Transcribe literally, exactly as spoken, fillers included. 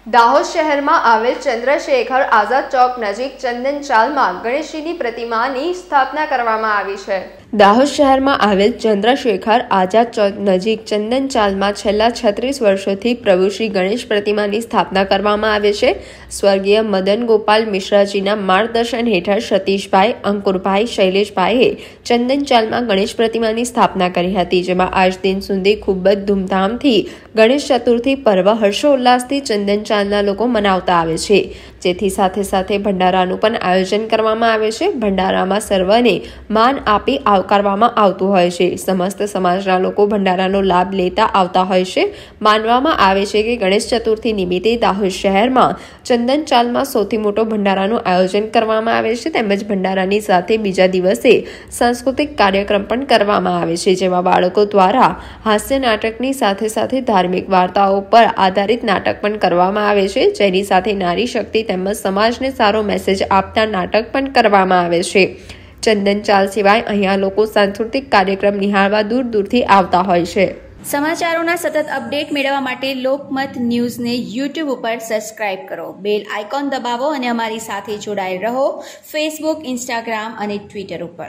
દાહોદ શહેરમાં આવેલ ચંદ્રશેખર આઝાદ ચોક નજીક ચંદન ચાલમાં ગણેશજીની પ્રતિમાની સ્થાપના કરવામાં આવી છે। દાહોદ શહેરમાં આવેલ ચંદ્રશેખર આઝાદ ચોક નજીક ચંદન ચાલમાં છેલ્લા છત્રીસ વર્ષોથી પ્રભુ શ્રી ગણેશ પ્રતિમાની સ્થાપના કરવામાં આવે છે। સ્વર્ગીય મદન ગોપાલ મિશ્રાજીના માર્ગદર્શન હેઠળ સતીશભાઈ, અંકુરભાઈ, શૈલેષભાઈએ ચંદન ચાલમાં ગણેશ પ્રતિમાની સ્થાપના કરી હતી, જેમાં આજ દિન સુધી ખૂબ જ ધૂમધામથી ગણેશ ચતુર્થી પર્વ હર્ષોલ્લાસથી ચંદન ચાલના લોકો મનાવતા આવે છે, જેથી સાથે સાથે ભંડારાનું પણ આયોજન કરવામાં આવે છે। ભંડારામાં સર્વને માન આપી આવકારવામાં આવતું હોય છે। સમસ્ત સમાજના લોકો ભંડારાનો લાભ લેતા આવતા હોય છે। માનવામાં આવે છે કે ગણેશ ચતુર્થી નિમિત્તે દાહોદ શહેરમાં ચંદન ચાલમાં સૌથી મોટો ભંડારાનું આયોજન કરવામાં આવે છે, તેમજ ભંડારાની સાથે બીજા દિવસે સાંસ્કૃતિક કાર્યક્રમ પણ કરવામાં આવે છે, જેમાં બાળકો દ્વારા હાસ્ય નાટકની સાથે સાથે ધાર્મિક વાર્તાઓ પર આધારિત નાટક પણ કરવામાં આવે છે, જેની સાથે નારી શક્તિ તેમજ સમાજને સારો મેસેજ આપતા નાટક પણ કરવામાં આવે છે। ચંદન ચાલ સિવાય અહીંયા લોકો સાંસ્કૃતિક કાર્યક્રમ નિહાળવા દૂર દૂરથી આવતા હોય છે। સમાચારોના સતત અપડેટ મેળવવા માટે લોકમત ન્યૂઝને યુટ્યુબ ઉપર સબસ્ક્રાઇબ કરો, બેલ આઇકોન દબાવો અને અમારી સાથે જોડાયેલ રહો ફેસબુક, ઇન્સ્ટાગ્રામ અને ટ્વિટર ઉપર।